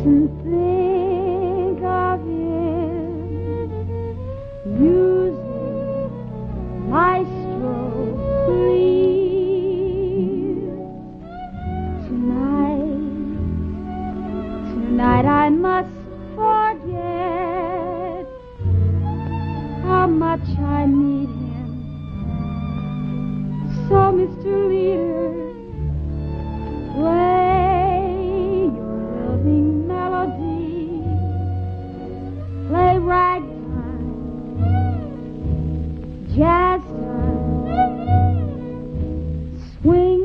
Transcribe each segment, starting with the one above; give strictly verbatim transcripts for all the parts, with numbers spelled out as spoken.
mustn't think of him. Music, maestro, please. Tonight, tonight I must forget how much I need him. So, Mister Leader, play your loving melody. Play ragtime, jazz time, swing.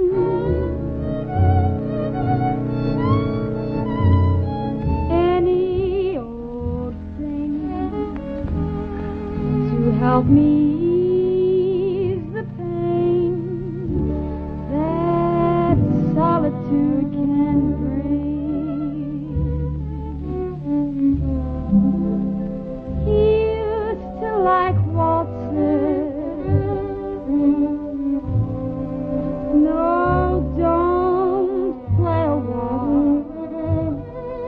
Any old thing to help me ease the pain that solitude can bring. He used to like waltzes. No, don't play a waltz.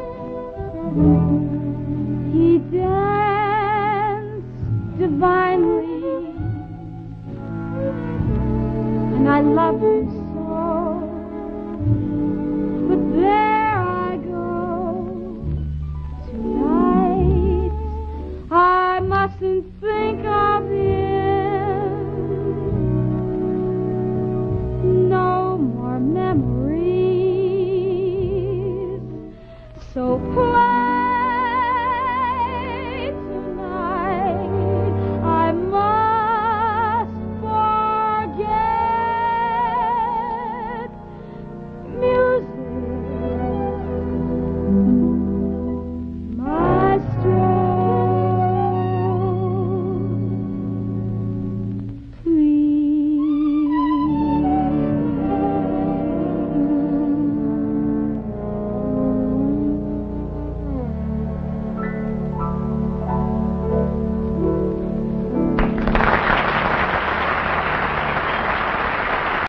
He danced divinely, and I love him so. But there I go. Tonight I mustn't think of him.